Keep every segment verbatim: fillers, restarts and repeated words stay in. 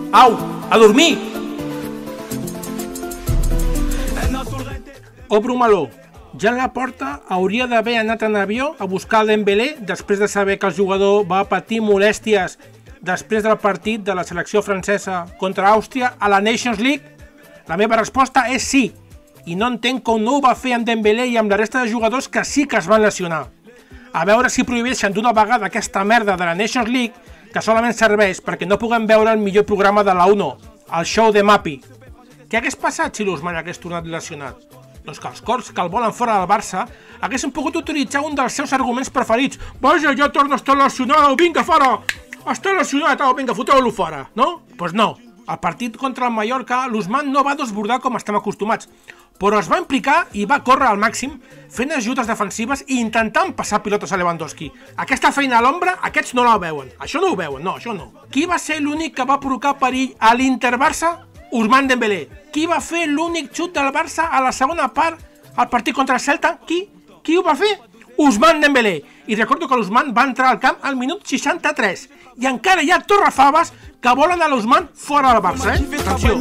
Au, a dormir! Obro meló. Jan Laporta hauria d'haver anat en avió a buscar el Dembélé després de saber que el jugador va patir molèsties després del partit de la selecció francesa contra Àustria a la Nations League? La meva resposta és sí, i no entenc com no ho va fer amb Dembélé i amb la resta de jugadors que sí que es van lesionar. A veure si prohibeixen d'una vegada aquesta merda de la Nations League que solament serveix perquè no puguem veure el millor programa de la UNO, el show de Mapi. Què hagués passat si l'Ousmane hagués tornat lesionat? Doncs que els cors que el volen fora del Barça haguessin pogut utilitzar un dels seus arguments preferits. Vaja, ja torna a estar lesionat, vinga, fora! Està lesionat, au, vinga, foteu-lo fora, no? Doncs pues no. Al partit contra el Mallorca, l'Ousmane no va desbordar com estem acostumats, però es va implicar i va córrer al màxim fent ajudes defensives i intentant passar pilotes a Lewandowski. Aquesta feina a l'ombra, aquests no la veuen. Això no ho veuen, no, això no. Qui va ser l'únic que va provocar perill a l'Inter-Barça? Ousmane Dembélé. Qui va fer l'únic xut del Barça a la segona part al partit contra el Celta? Qui? Qui ho va fer? Ousmane Dembélé. I recordo que l'Ousmane va entrar al camp al minut seixanta-tres. I encara hi ha torrafaves que volen a l'Ousmane fora del Barça, eh? Atenció.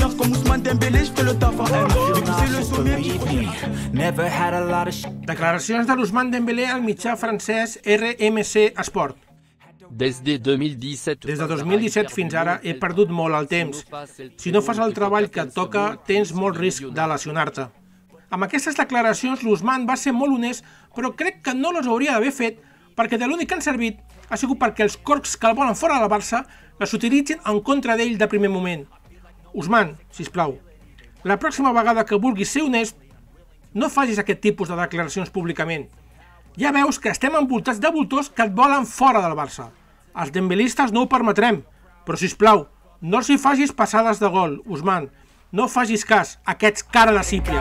Declaracions de l'Ousmane Dembélé al mitjà francès R M C Sport. Des de dos mil disset Des de dos mil disset fins ara he perdut molt el temps. Si no fas el treball que et toca, tens molt risc de lesionar-te. Amb aquestes declaracions, l'Ousmane va ser molt honest, però crec que no les hauria d'haver fet perquè de l'únic que han servit ha sigut perquè els corcs que el volen fora de la Barça les utilitzin en contra d'ell de primer moment. Ousmane, sisplau, la pròxima vegada que vulguis ser honest, no facis aquest tipus de declaracions públicament. Ja veus que estem envoltats de voltors que et volen fora del Barça. Els dembelistes no ho permetrem, però sisplau, no els hi facis passades de gol, Ousmane. No facis cas a aquests cara de sípia.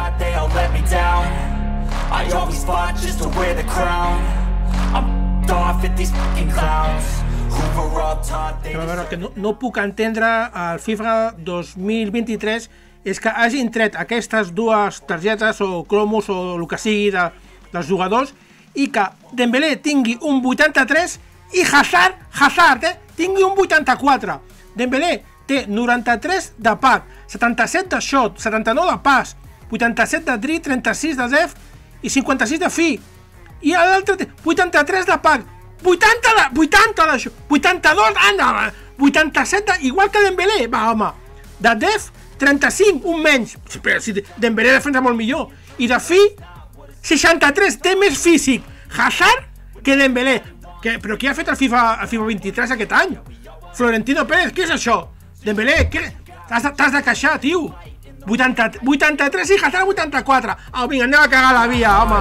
A veure, que no, no puc entendre el FIFA dos mil vint-i-tres és que hagin tret aquestes dues targetes o cromos o el que sigui de, dels jugadors i que Dembélé tingui un vuitanta-tres i Hazard, Hazard, eh, tingui un vuitanta-quatre. Dembélé té noranta-tres de pack, setanta-set de shot, setanta-nou de pas, vuitanta-set de dri, trenta-sis de def i cinquanta-sis de fi. I l'altre té vuitanta-tres de pack, vuitanta de, vuitanta de shot, vuitanta-dos, anda, vuitanta-set de, igual que Dembélé, va home, de def, trenta-cinc, un menys, però si Dembélé defensa molt millor, i de fi, seixanta-tres, té més físic Hazard que Dembélé. Que, però qui ha fet el FIFA, el FIFA vint-i-tres aquest any? Florentino Pérez, què és això? Dembélé, què? T'has de queixar, tio. vuitanta, vuitanta-tres i Hazard vuitanta-quatre. Au, vinga, anem a cagar la via, home.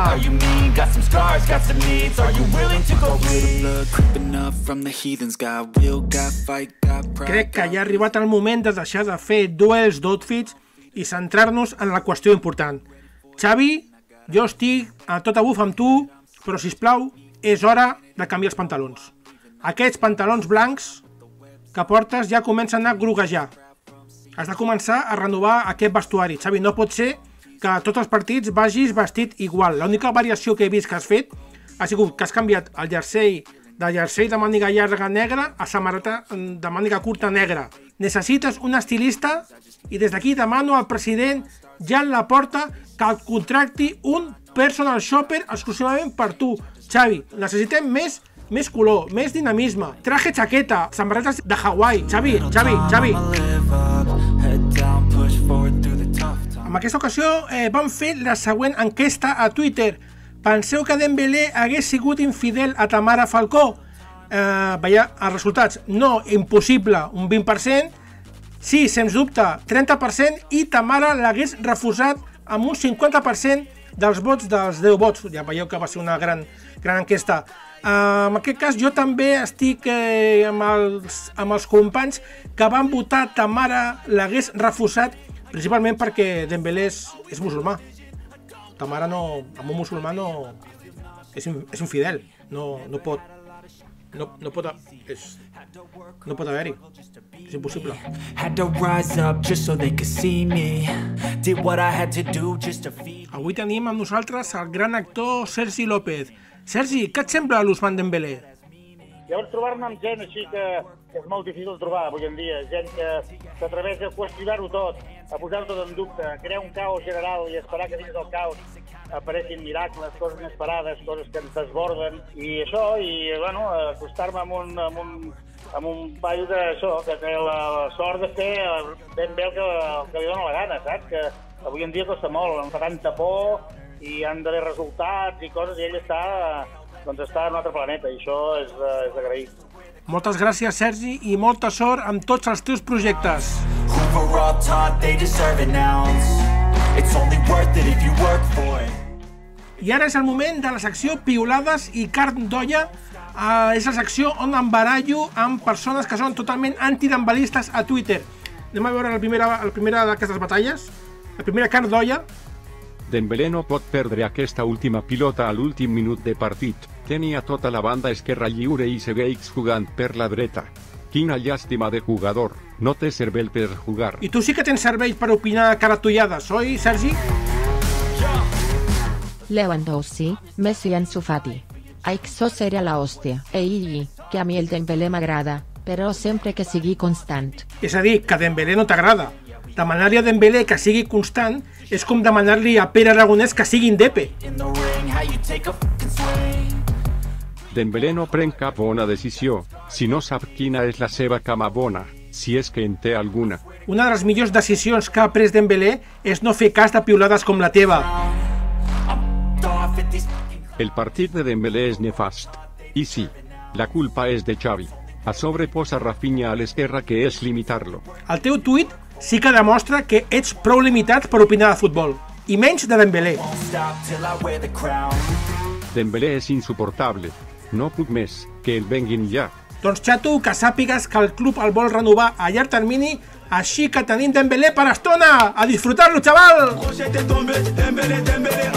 Crec que ja ha arribat el moment de deixar de fer duels d'outfits i centrar-nos en la qüestió important. Xavi, jo estic a tot a buf amb tu, però sisplau, és hora de canviar els pantalons. Aquests pantalons blancs que portes ja comencen a groguejar. Has de començar a renovar aquest vestuari. Xavi, no pot ser que a tots els partits vagis vestit igual. L'única variació que he vist que has fet ha sigut que has canviat el jersei de jersei de màniga llarga negra a samarreta de màniga curta negra. Necessites un estilista i des d'aquí demano al president Jan Laporta que et contracti un personal shopper exclusivament per tu. Xavi, necessitem més, més color, més dinamisme, traje chaqueta, samarretes de Hawaii. Xavi, Xavi, Xavi. En aquesta ocasió eh, vam fer la següent enquesta a Twitter. Penseu que Dembélé hagués sigut infidel a Tamara Falcó? Eh, veia els resultats. No, impossible, un vint per cent. Sí, sens dubte, trenta per cent. I Tamara l'hagués refusat amb un cinquanta per cent dels vots dels deu vots. Ja veieu que va ser una gran, gran enquesta. Uh, en aquest cas jo també estic eh, amb, els, amb els companys que van votar Tamara l'hagués refusat, principalment perquè Dembélé és, és musulmà. Tamara no, amb un musulmà no, és, és infidel, no, no pot, no, no pot, és, no pot haver-hi, és impossible. Avui tenim amb nosaltres el gran actor Sergi López. Sergi, què et sembla l'Ousmane Dembélé? Llavors trobar-me amb gent així que, que és molt difícil trobar avui en dia, gent que s'atreveix a qüestionar-ho tot, a posar-ho tot en dubte, a crear un caos general i esperar que dins del caos apareixin miracles, coses inesperades, coses que ens desborden, i això, i, bueno, acostar-me amb un, amb un, amb un paio que, això, que té la, la sort de fer ben bé el que, el que li dona la gana, saps? Que avui en dia costa molt, em fa tanta por, i han d'haver resultats i coses, i ell està, doncs està en un altre planeta, i això és, és d'agrair. Moltes gràcies, Sergi, i molta sort amb tots els teus projectes. I ara és el moment de la secció Piulades i carn d'olla. Uh, és la secció on em barallo amb persones que són totalment antidembalistes a Twitter. Anem a veure la primera, la primera d'aquestes batalles. La primera carn d'olla. Dembélé no pot perdre aquesta última pilota a l'últim minut de partit. Tenia tota la banda esquerra lliure i segueix jugant per la dreta. Quina llàstima de jugador, no té cervell per jugar. I tu sí que tens cervell per opinar caratollades, oi, Sergi? Lewandowski, Messi y Ansu Fati. Això seria la hòstia. Ei, que a mi el Dembélé m'agrada, però sempre que sigui constant. És a dir, que Dembélé no t'agrada. Demanar-li a Dembélé que sigui constant és com demanar-li a Pere Aragonès que sigui indepe. Dembélé no pren cap bona decisió, si no sap quina és la seva cama bona, si és que en té alguna. Una de les millors decisions que ha pres Dembélé és no fer cas de piulades com la teva. El partit de Dembélé és nefast. I sí, la culpa és de Xavi. A sobre posa Rafinha a l'esquerra, que és limitar-lo. El teu tuit sí que demostra que ets prou limitat per opinar de futbol, i menys de Dembélé. Dembélé és insuportable. No puc més, que el venguin ja. Doncs, xato, que sàpigues que el club el vol renovar a llarg termini, així que tenim Dembélé per estona! A disfrutar-lo, xaval!